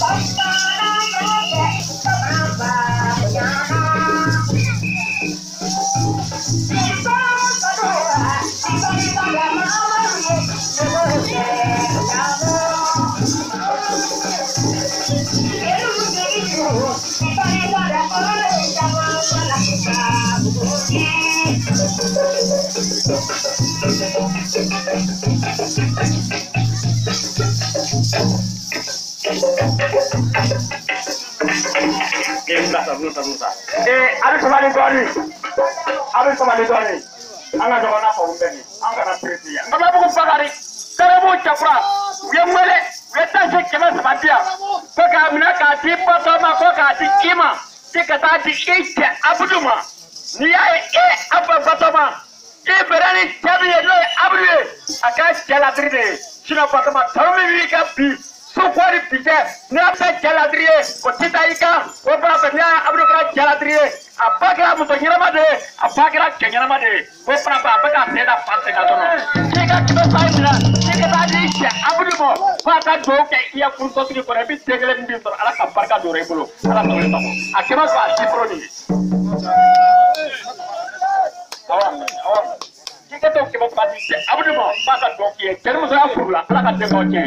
Abi kembali Tony. Anga jogona ko umbeni. Anga na presi ya. Aba buku pagari. Karabu chapra. Yemele, weta se kema samatia. Ko ka mina ka ti patoma ko ka ti kima. Ti ka ta ti ite abuduma. Ni ya abba patoma. Ti berani tabi lo abuye. Aka chala dride. Sina patoma tawmi wi ka bi. Sukwari pije. Ni apa chala dride. Ko titaika. Ko ba benya abudu ka chala dride. Apa kira musuhnya made, apa kira kenyana made, kau pernah apa kan seda pantai katono. Jika kita saja, jika tadi ya, abu ni mo, maka dua kayak ia pun tu sini korang bisa tegelen bintur, ala kampar ka 2000, ala 2000 tamu. Akhirnya pasti pro ni. Awak. Jika tu kita tadi ya, abu ni mo, maka dua kayak, jadi musuh apa pula, ala kan tengok je.